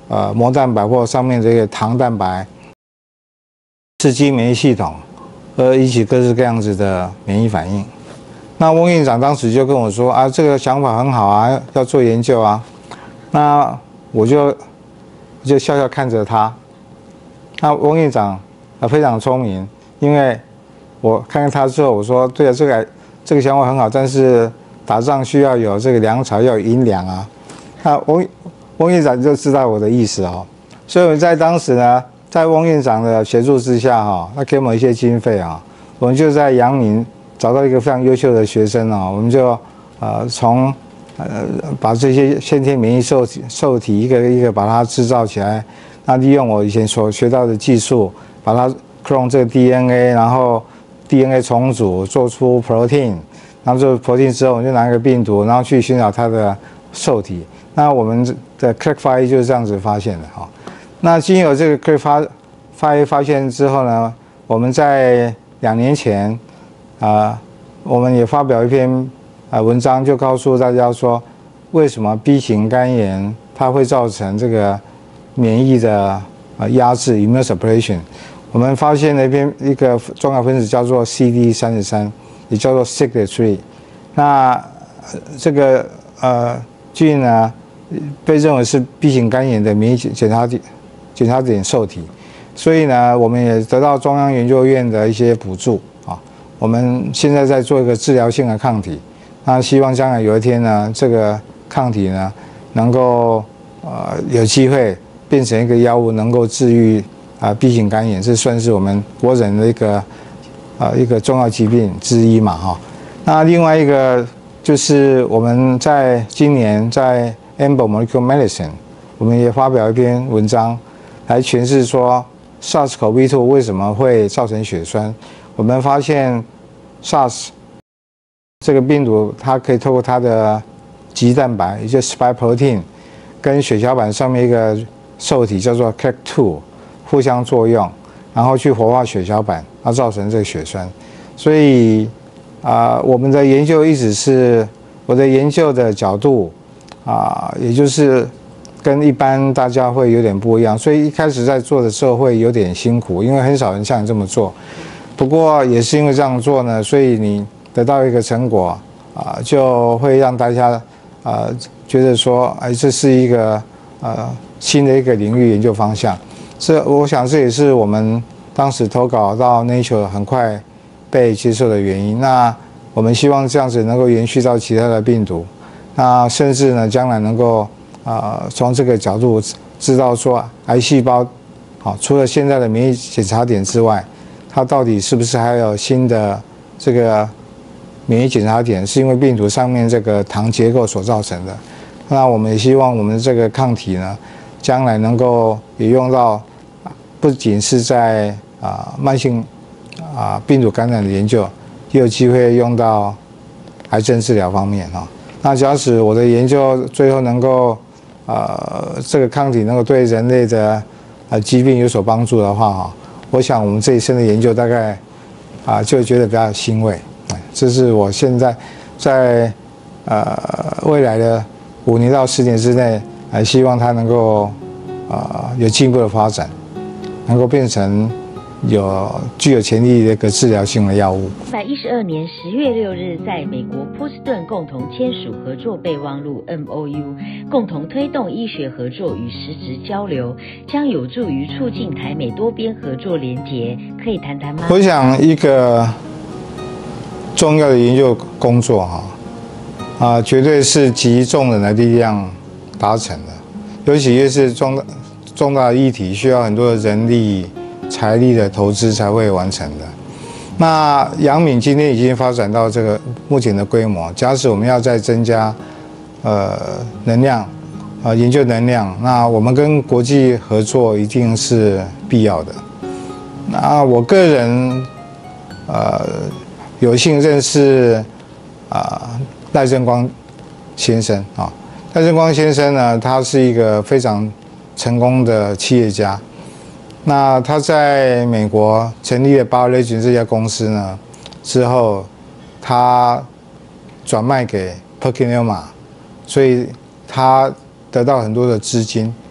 [SPEAKER 2] 呃膜蛋白或上面这个糖蛋白刺激免疫系统，而引起各式各样子的免疫反应。那翁院长当时就跟我说啊，这个想法很好啊，要做研究啊。那我就就笑笑看着他。那翁院长啊非常聪明，因为我看看他之后，我说对啊，这个这个想法很好，但是打仗需要有这个粮草，要有银两啊。那翁翁院长就知道我的意思哦，所以我在当时呢，在翁院长的协助之下哈，他给我们一些经费啊，我们就在阳明找到一个非常优秀的学生啊，我们就呃从呃把这些先天免疫受体受体一个一个把它制造起来，那利用我以前所学到的技术，把它 clone 这个 D N A， 然后 D N A 重组做出 protein， 然后做 protein 之后，我们就拿一个病毒，然后去寻找它的受体。那我们的 C L I C five A 就是这样子发现的哈。那经由这个 C L I C five A 发现之后呢，我们在两年前啊、呃，我们也发表一篇啊、呃、文章，就告诉大家说，为什么 B 型肝炎它会造成这个免疫的呃压制 immunosuppression。我们发现了一篇一个重要分子叫做 C D 三十三，也叫做 C D 三。那这个呃菌呢，被认为是 B 型肝炎的免疫检查点检查点受体，所以呢，我们也得到中央研究院的一些补助啊。我们现在在做一个治疗性的抗体，那希望将来有一天呢，这个抗体呢能够呃有机会变成一个药物，能够治愈啊 B 型肝炎，这算是我们国人的一个呃一个重要疾病之一嘛哈。那另外一个就是我们在今年在 Embl Molecular Medicine， 我们也发表一篇文章来诠释说 SARS-C o V 二 为什么会造成血栓。我们发现 SARS 这个病毒，它可以透过它的棘蛋白，也就是 spike protein， 跟血小板上面一个受体叫做 C A C 二 互相作用，然后去活化血小板，然后造成这个血栓。所以啊、呃，我们的研究一直是我的研究的角度啊、呃，也就是跟一般大家会有点不一样，所以一开始在做的时候会有点辛苦，因为很少人像你这么做。不过也是因为这样做呢，所以你得到一个成果啊、呃，就会让大家啊、呃、觉得说，哎，这是一个呃新的一个领域研究方向。这我想这也是我们当时投稿到 Nature 很快被接受的原因。那我们希望这样子能够延续到其他的病毒，那甚至呢将来能够啊、呃、从这个角度知道说癌细胞，好，除了现在的免疫检查点之外，它到底是不是还有新的这个免疫检查点，是因为病毒上面这个糖结构所造成的。那我们也希望我们这个抗体呢，将来能够也用到，不仅是在啊、呃、慢性啊、呃、病毒感染的研究，也有机会用到癌症治疗方面啊。那假使我的研究最后能够呃这个抗体能够对人类的呃疾病有所帮助的话哈，我想我们这一生的研究大概啊、呃、就觉得比较欣慰。这是我现在在呃未来的五年到十年之内，还希望它能够啊、呃、有进一步的发展，能够变成有具有潜力的一个治疗性的药物。
[SPEAKER 1] 一百一十二年十月六日，在美国波士顿共同签署合作备忘录 M O U， 共同推动医学合作与实质交流，将有助于促进台美多边合作连结。可以谈谈吗？
[SPEAKER 2] 我想一个重要的研究工作哈啊，绝对是集众人的力量达成的，尤其越是重大重大的议题，需要很多的人力、财力的投资才会完成的。那阳明今天已经发展到这个目前的规模，假使我们要再增加呃能量，呃研究能量，那我们跟国际合作一定是必要的。那我个人呃有幸认识啊赖正光先生啊，赖正光先生呢，他是一个非常成功的企业家。那他在美国成立了 BioLegend 这家公司呢，之后他转卖给 PerkinElmer， 所以他得到很多的资金。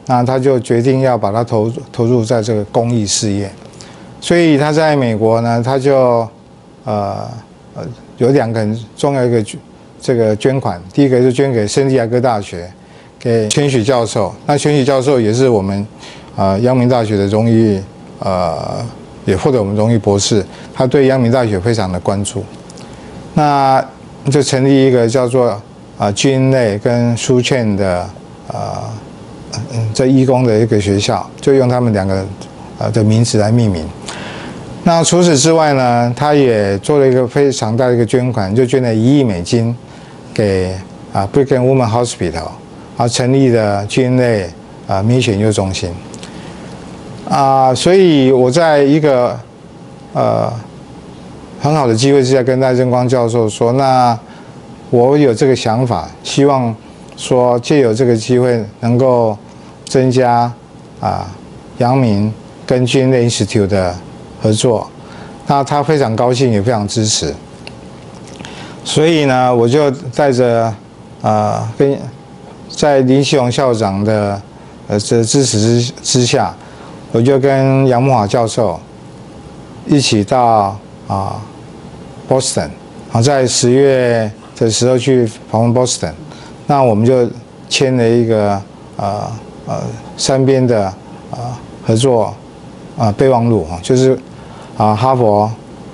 [SPEAKER 2] 那他就决定要把它投投入在这个公益事业。所以他在美国呢，他就呃呃有两个很重要一个这个捐款，第一个是捐给圣地亚哥大学，给全许教授。那全许教授也是我们呃阳明大学的荣誉呃也获得我们荣誉博士，他对阳明大学非常的关注。那就成立一个叫做啊军类跟书券的呃嗯这义工的一个学校，就用他们两个呃的名字来命名。那除此之外呢，他也做了一个非常大的一个捐款，就捐了一亿美金给啊 Brigham Women Hospital， 啊成立的军类啊民选研究中心。啊，所以我在一个呃很好的机会之下，跟赖正光教授说，那我有这个想法，希望说借由这个机会能够增加啊阳明跟军类 Institute 的合作。那他非常高兴，也非常支持。所以呢，我就带着啊跟在林锡宏校长的呃这支持之之下，我就跟杨慕华教授一起到啊 Boston， 好在十月的时候去访问 Boston， 那我们就签了一个呃呃三边的啊合作啊备忘录啊，就是啊哈佛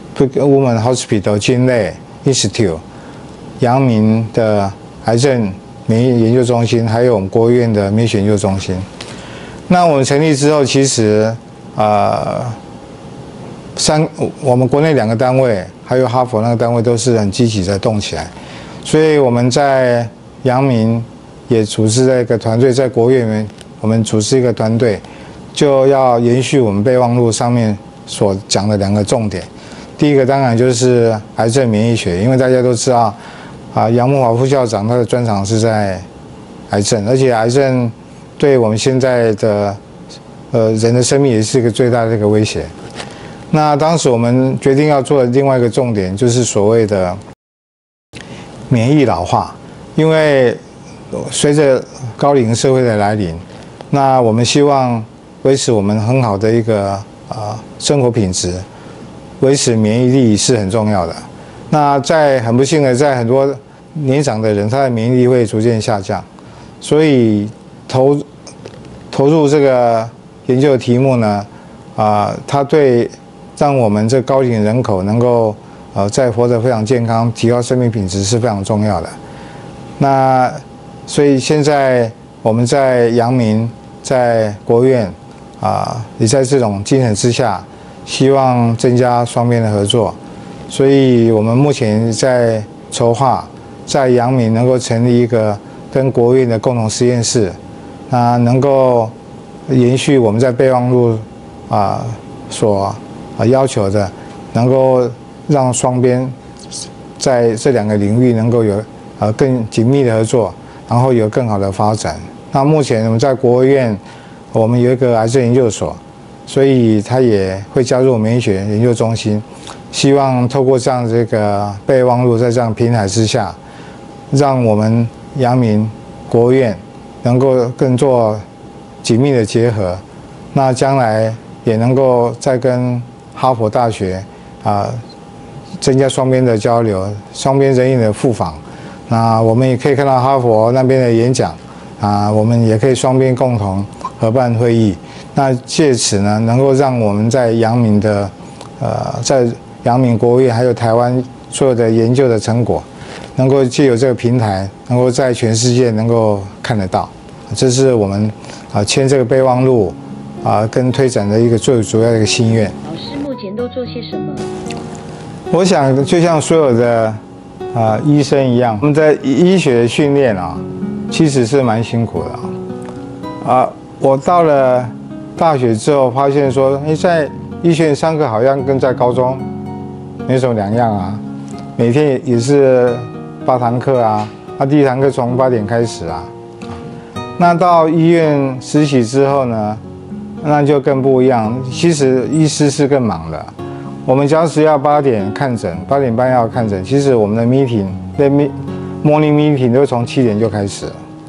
[SPEAKER 2] Women Hospital 军类 Institute， 阳明的癌症免疫研究中心，还有我们国务院的免疫学研究中心。那我们成立之后，其实呃三我们国内两个单位，还有哈佛那个单位都是很积极的动起来，所以我们在阳明也组织了一个团队，在国务院我们组织一个团队，就要延续我们备忘录上面所讲的两个重点。第一个当然就是癌症免疫学，因为大家都知道啊，杨慕华副校长他的专长是在癌症，而且癌症对我们现在的呃人的生命也是一个最大的一个威胁。那当时我们决定要做的另外一个重点就是所谓的免疫老化，因为随着高龄社会的来临，那我们希望维持我们很好的一个呃生活品质，维持免疫力是很重要的。那在很不幸的，在很多年长的人，他的免疫力会逐渐下降，所以投投入这个研究的题目呢，啊、呃，它对让我们这高龄人口能够呃再活得非常健康，提高生命品质是非常重要的。那所以现在我们在阳明，在国务院啊、呃，也在这种精神之下，希望增加双边的合作。所以我们目前在筹划，在阳明能够成立一个跟国务院的共同实验室，那能够延续我们在备忘录啊、呃、所啊要求的，能够让双边在这两个领域能够有呃更紧密的合作，然后有更好的发展。那目前我们在国务院，我们有一个癌症研究所，所以它也会加入免疫学研究中心。希望透过这样这个备忘录，在这样平台之下，让我们阳明国务院能够更做紧密的结合。那将来也能够再跟哈佛大学啊、呃、增加双边的交流，双边人员的互访。那我们也可以看到哈佛那边的演讲啊、呃，我们也可以双边共同合办会议。那借此呢，能够让我们在阳明的呃在阳明国务院还有台湾所有的研究的成果，能够借由这个平台，能够在全世界能够看得到。这是我们啊签这个备忘录啊跟推展的一个最主要的一个心愿。
[SPEAKER 1] 老师目前都做些什么？
[SPEAKER 2] 我想就像所有的啊医生一样，我们在医学训练啊，其实是蛮辛苦的啊。我到了大学之后，发现说，哎，在医学院上课好像跟在高中没什么两样啊，每天也是八堂课啊，那第一堂课从八点开始啊。那到医院实习之后呢，那就更不一样。其实医师是更忙的，我们假使要八点看诊，八点半要看诊，其实我们的 meeting， 的 morning meeting 都从七点就开始了。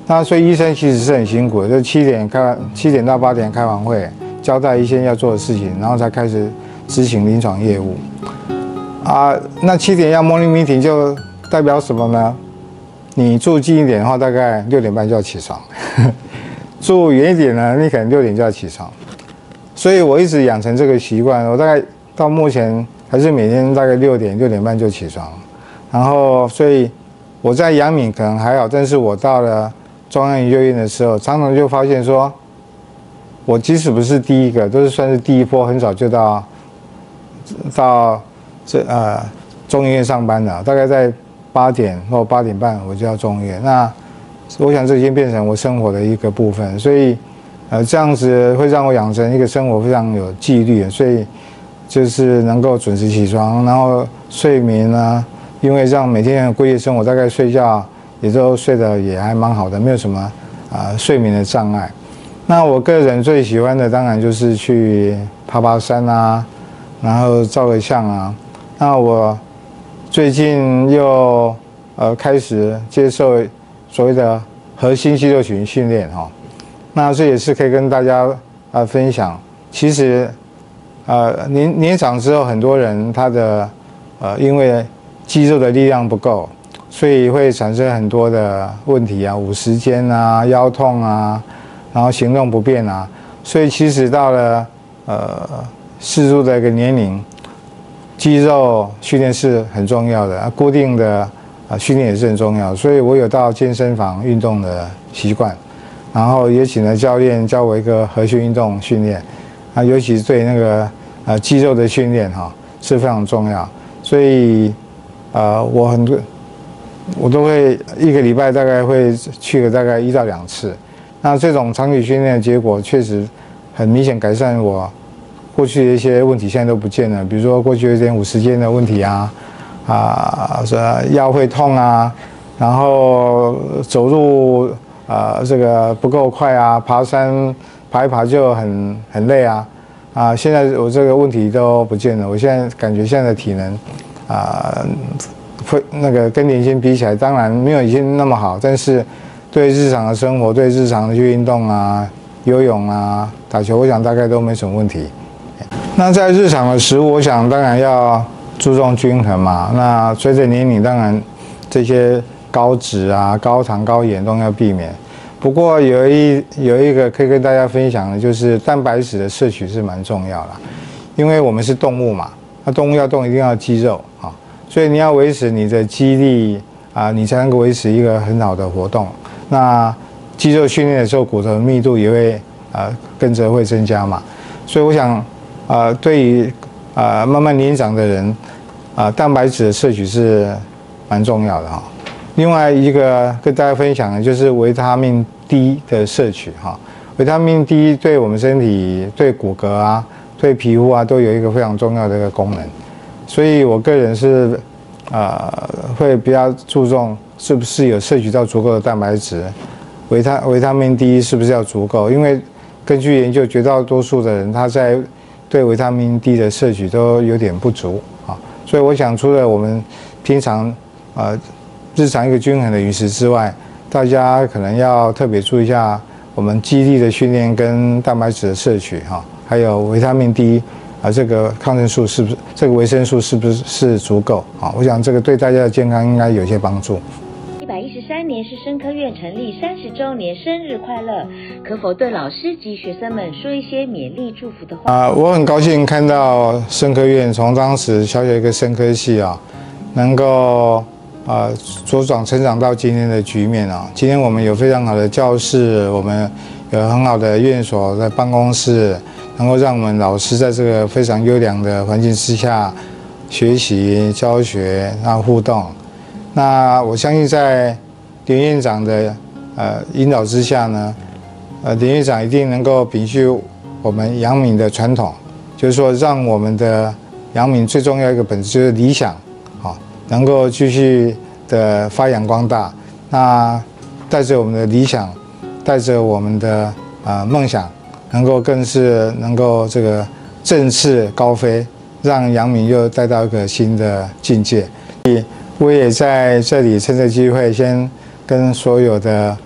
[SPEAKER 2] 那所以医生其实是很辛苦的，就七点开七点到八点开完会，交代一些要做的事情，然后才开始执行临床业务。啊，那七点要 morning meeting 就代表什么呢？你住近一点的话，大概六点半就要起床；住远一点呢，你可能六点就要起床。所以我一直养成这个习惯，我大概到目前还是每天大概六点六点半就起床。然后，所以我在阳明可能还好，但是我到了中央研究院的时候，常常就发现说，我即使不是第一个，都是算是第一波，很早就到到这呃中研院上班的，大概在八点或八点半我就要中研院。那我想这已经变成我生活的一个部分，所以呃这样子会让我养成一个生活非常有纪律，所以就是能够准时起床，然后睡眠呢，因为这样每天的规律生活，大概睡觉也都睡得也还蛮好的，没有什么啊、呃、睡眠的障碍。那我个人最喜欢的当然就是去爬爬山啊，然后照个相啊。那我最近又呃开始接受所谓的核心肌肉群训练哈，那这也是可以跟大家呃分享。其实呃年年长之后，很多人他的呃因为肌肉的力量不够，所以会产生很多的问题啊，五十肩啊、腰痛啊，然后行动不便啊。所以其实到了呃适度的一个年龄，肌肉训练是很重要的，固定的啊训练也是很重要。所以我有到健身房运动的习惯，然后也请了教练教我一个核心运动训练啊，尤其是对那个呃肌肉的训练哈是非常重要。所以呃我很多我都会一个礼拜大概会去个大概一到两次。那这种长期训练的结果确实很明显改善我过去的一些问题，现在都不见了。比如说过去有点五十肩的问题啊，啊，腰会痛啊，然后走路啊这个不够快啊，爬山爬一爬就很很累啊，啊，现在我这个问题都不见了。我现在感觉现在的体能啊，会那个跟年轻比起来，当然没有以前那么好，但是对日常的生活，对日常的去运动啊、游泳啊、打球，我想大概都没什么问题。那在日常的食物，我想当然要注重均衡嘛。那随着年龄，当然这些高脂啊、高糖、高盐都要避免。不过有一有一个可以跟大家分享的，就是蛋白质的摄取是蛮重要的，因为我们是动物嘛，那动物要动一定要肌肉啊，所以你要维持你的肌力啊，你才能够维持一个很好的活动。那肌肉训练的时候，骨头密度也会呃跟着会增加嘛，所以我想。呃，对于呃慢慢年长的人，啊、呃，蛋白质的摄取是蛮重要的哈。另外一个跟大家分享的就是维他命 D 的摄取哈。维他命 D 对我们身体、对骨骼啊、对皮肤啊都有一个非常重要的一个功能，所以我个人是呃会比较注重是不是有摄取到足够的蛋白质，维他维他命 D 是不是要足够？因为根据研究，绝大多数的人他在对维他命 D 的摄取都有点不足啊，所以我想除了我们平常呃日常一个均衡的饮食之外，大家可能要特别注意一下我们肌力的训练跟蛋白质的摄取哈，还有维他命 D 啊这个抗生素是不是这个维生素是不是是足够啊？我想这个对大家的健康应该有一些帮助。
[SPEAKER 1] 一百一十三年是生科院成立三十周年，生日快乐！可否对老师及学生们说一些勉励祝福的话？
[SPEAKER 2] 啊、呃，我很高兴看到生科院从当时小小一个生科系啊，能够啊茁壮成长到今天的局面啊。今天我们有非常好的教室，我们有很好的院所在办公室，能够让我们老师在这个非常优良的环境之下学习、教学、然后互动。那我相信在林院长的呃引导之下呢，呃林院长一定能够秉续我们阳明的传统，就是说让我们的阳明最重要一个本质就是理想，好，能够继续的发扬光大。那带着我们的理想，带着我们的呃梦想，能够更是能够这个振翅高飞，让阳明又带到一个新的境界。我也在这里趁这机会，先跟所有的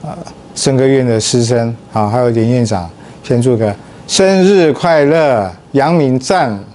[SPEAKER 2] 呃生科院的师生啊，还有连院长，先祝个生日快乐，阳明赞。